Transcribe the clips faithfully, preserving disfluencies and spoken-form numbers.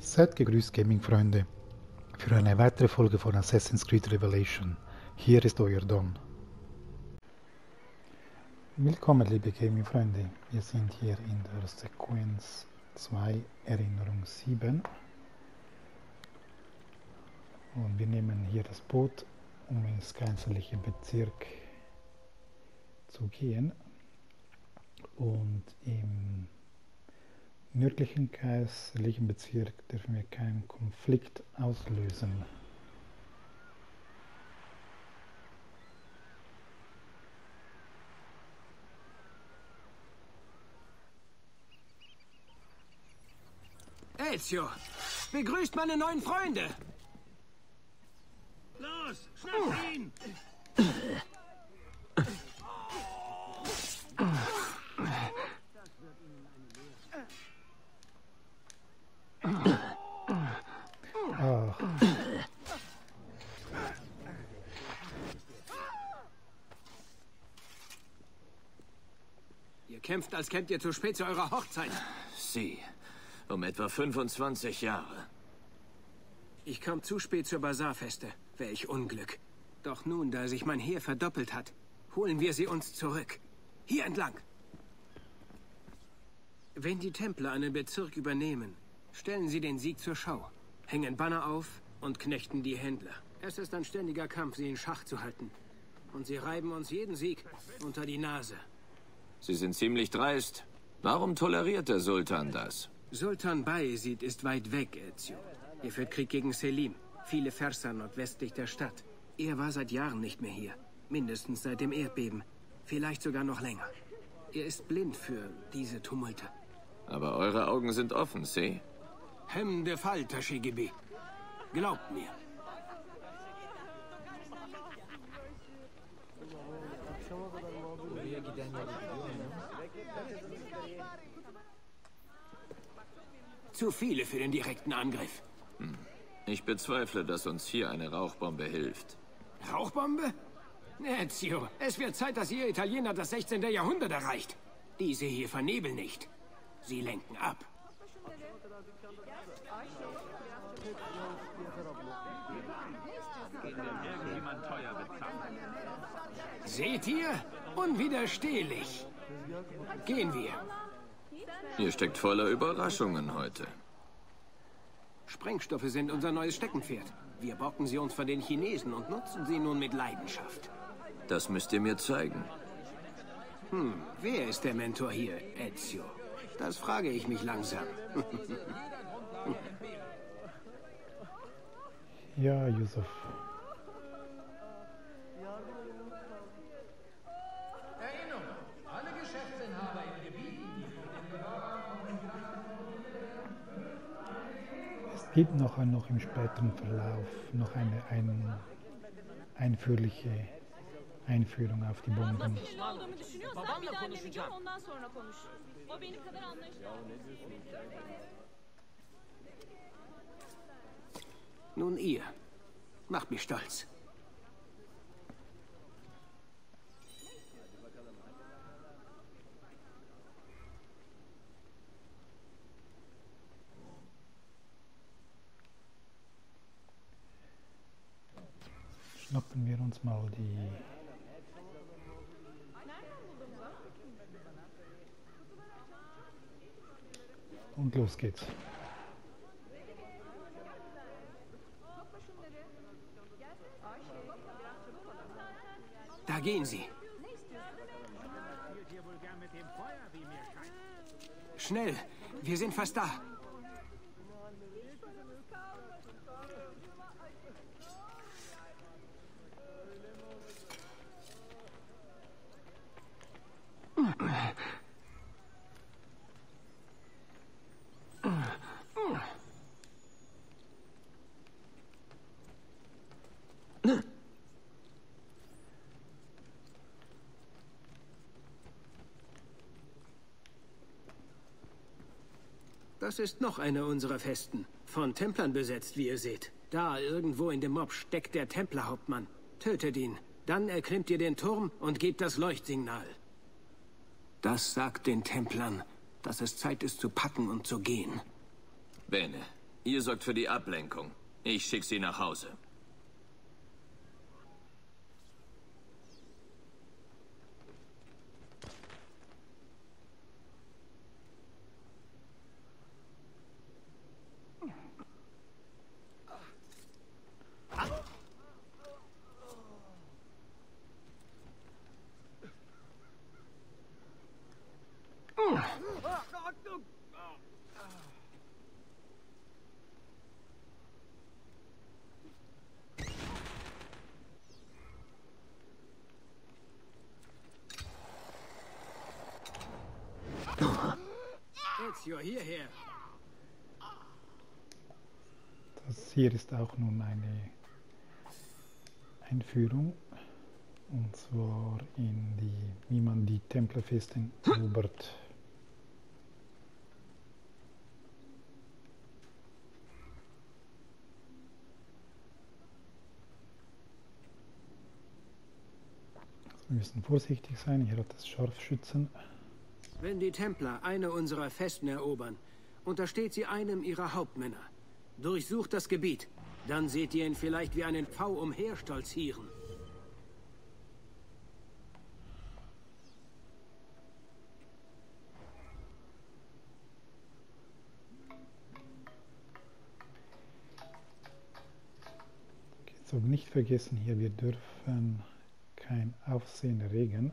Seid gegrüßt, Gaming-Freunde, für eine weitere Folge von Assassin's Creed Revelation. Hier ist euer Don. Willkommen, liebe Gaming-Freunde. Wir sind hier in der Sequenz zwei, Erinnerung sieben. Und wir nehmen hier das Boot, um ins kaiserliche Bezirk zu gehen. Und im nördlichen kaiserlichen Bezirk dürfen wir keinen Konflikt auslösen. Ezio, begrüßt meine neuen Freunde! Los, schnapp ihn! Ach. Ihr kämpft, als kämpft ihr zu spät zu eurer Hochzeit. Sie, um etwa fünfundzwanzig Jahre. Ich kam zu spät zur Basarfeste. Welch Unglück. Doch nun, da sich mein Heer verdoppelt hat, holen wir sie uns zurück. Hier entlang. Wenn die Templer einen Bezirk übernehmen, stellen sie den Sieg zur Schau, hängen Banner auf und knechten die Händler. Es ist ein ständiger Kampf, sie in Schach zu halten. Und sie reiben uns jeden Sieg unter die Nase. Sie sind ziemlich dreist. Warum toleriert der Sultan das? Sultan Bayezid ist weit weg, Ezio. Er führt Krieg gegen Selim, viele Versa nordwestlich der Stadt. Er war seit Jahren nicht mehr hier. Mindestens seit dem Erdbeben. Vielleicht sogar noch länger. Er ist blind für diese Tumulte. Aber eure Augen sind offen, Sie? Hemmende Fall, Tashigibi. Glaubt mir. Zu viele für den direkten Angriff. Hm. Ich bezweifle, dass uns hier eine Rauchbombe hilft. Rauchbombe? Ezio, es wird Zeit, dass ihr Italiener das sechzehnte. Jahrhundert erreicht. Diese hier vernebeln nicht. Sie lenken ab. Seht ihr? Unwiderstehlich. Gehen wir. Ihr steckt voller Überraschungen heute. Sprengstoffe sind unser neues Steckenpferd. Wir bocken sie uns von den Chinesen und nutzen sie nun mit Leidenschaft. Das müsst ihr mir zeigen. Hm, wer ist der Mentor hier, Ezio? Das frage ich mich langsam. Ja, Yusuf. Es gibt noch, noch im späteren Verlauf noch eine ein, einführliche Einführung auf die Bomben. Nun ihr. Macht mich stolz. Schnappen wir uns mal die und los geht's. Da gehen sie. Schnell, wir sind fast da. Das ist noch eine unserer Festen. Von Templern besetzt, wie ihr seht. Da, irgendwo in dem Mob, steckt der Templerhauptmann. Tötet ihn. Dann erklimmt ihr den Turm und gebt das Leuchtsignal. Das sagt den Templern, dass es Zeit ist zu packen und zu gehen. Bene, Ihr sorgt für die Ablenkung. Ich schicke sie nach Hause. Ezio, hierher. Das hier ist auch nun eine Einführung, und zwar in die, wie man die Templerfesten erobert. Also wir müssen vorsichtig sein, hier hat es Scharfschützen. Wenn die Templer eine unserer Festen erobern, untersteht sie einem ihrer Hauptmänner. Durchsucht das Gebiet. Dann seht ihr ihn vielleicht wie einen Pfau umherstolzieren. Jetzt aber nicht vergessen, hier, wir dürfen kein Aufsehen erregen.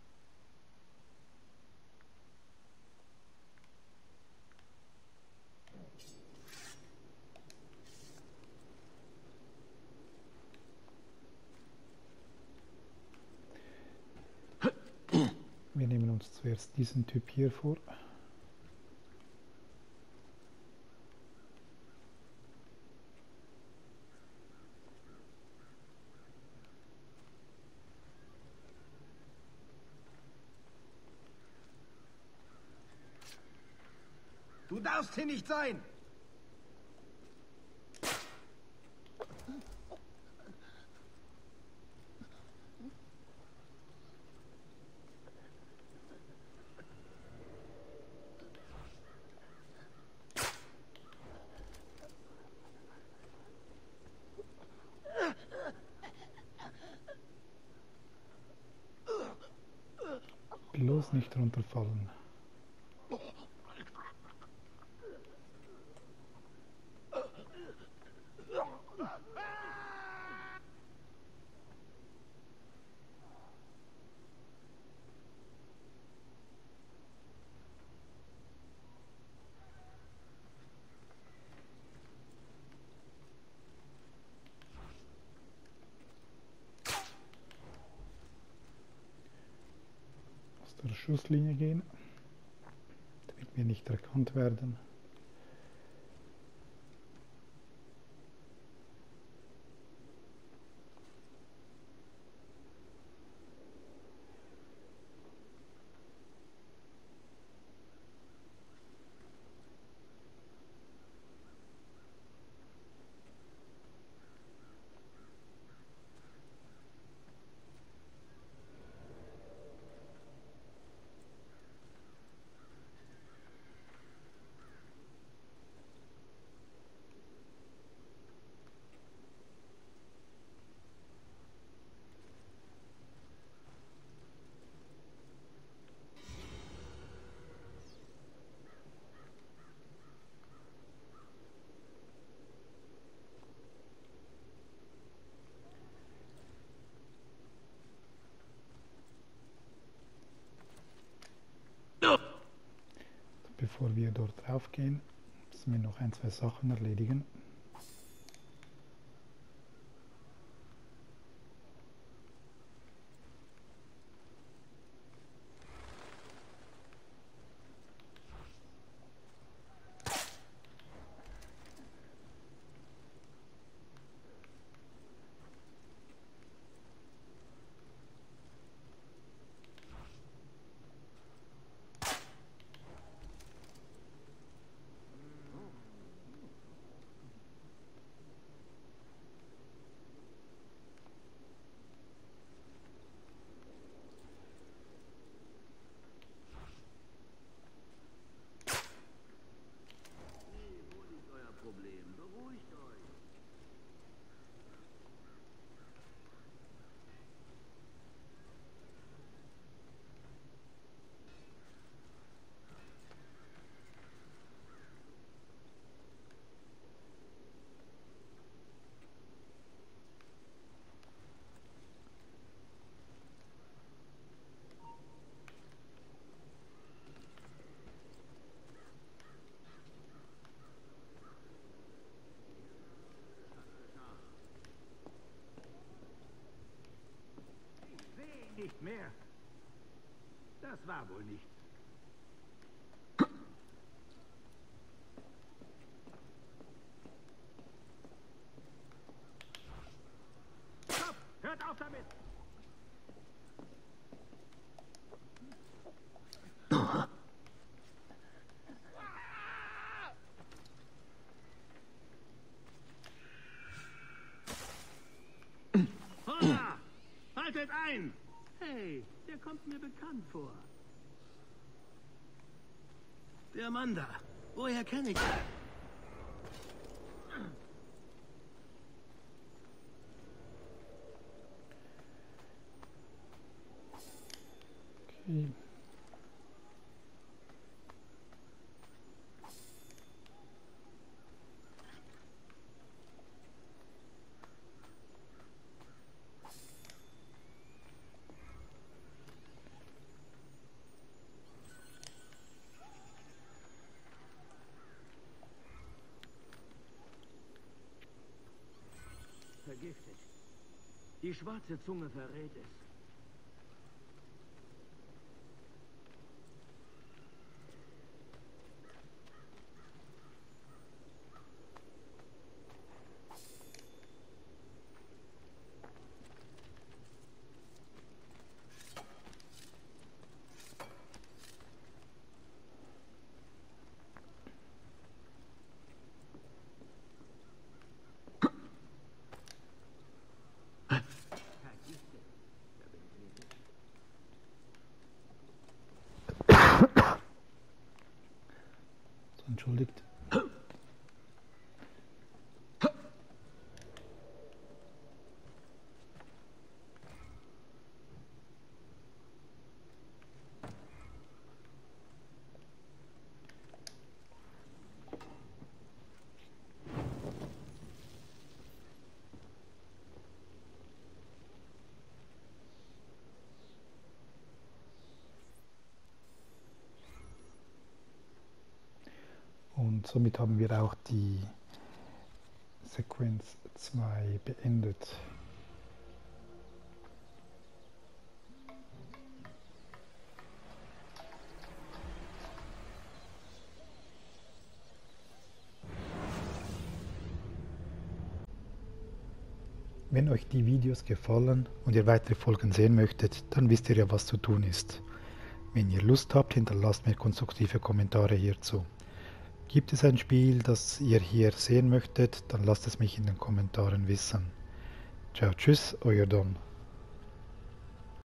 Wir nehmen uns zuerst diesen Typ hier vor. Du darfst hier nicht sein! Bloß nicht runterfallen. Der Schusslinie gehen, damit wir nicht erkannt werden. Bevor wir dort drauf gehen, müssen wir noch ein, zwei Sachen erledigen. Das war wohl nicht. Stopp! Hört auf damit! Holla! Haltet ein! Hey, der kommt mir bekannt vor. Der Mann da. Woher kenne ich ihn? Okay. Vergiftet. Die schwarze Zunge verrät es. Entschuldigt. Und somit haben wir auch die Sequenz zwei beendet. Wenn euch die Videos gefallen und ihr weitere Folgen sehen möchtet, dann wisst ihr ja, was zu tun ist. Wenn ihr Lust habt, hinterlasst mir konstruktive Kommentare hierzu. Gibt es ein Spiel, das ihr hier sehen möchtet, dann lasst es mich in den Kommentaren wissen. Ciao, tschüss, euer Don.